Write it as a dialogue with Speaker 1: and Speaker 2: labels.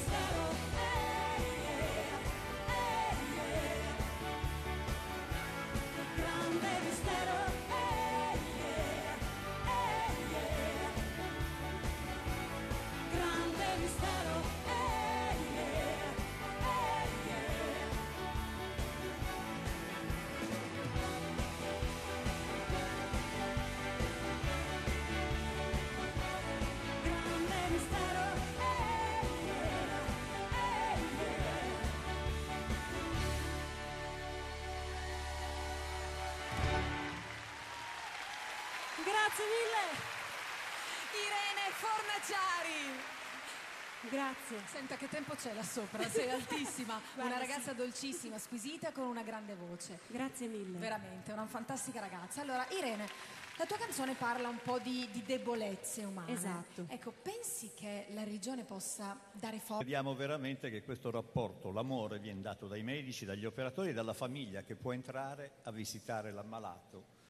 Speaker 1: mistero, grande mistero, grande mistero, grande mistero, grazie mille.
Speaker 2: Irene Fornaciari.
Speaker 1: Grazie.
Speaker 2: Senta, che tempo c'è là sopra? Sei altissima.
Speaker 1: Guarda,
Speaker 2: Una ragazza dolcissima, squisita, con una grande voce.
Speaker 1: Grazie mille.
Speaker 2: Veramente, una fantastica ragazza. Allora, Irene, la tua canzone parla un po' di debolezze umane.
Speaker 1: Esatto.
Speaker 2: Ecco, pensi che la religione possa dare forza?
Speaker 3: Vediamo veramente che questo rapporto, l'amore, viene dato dai medici, dagli operatori e dalla famiglia che può entrare a visitare l'ammalato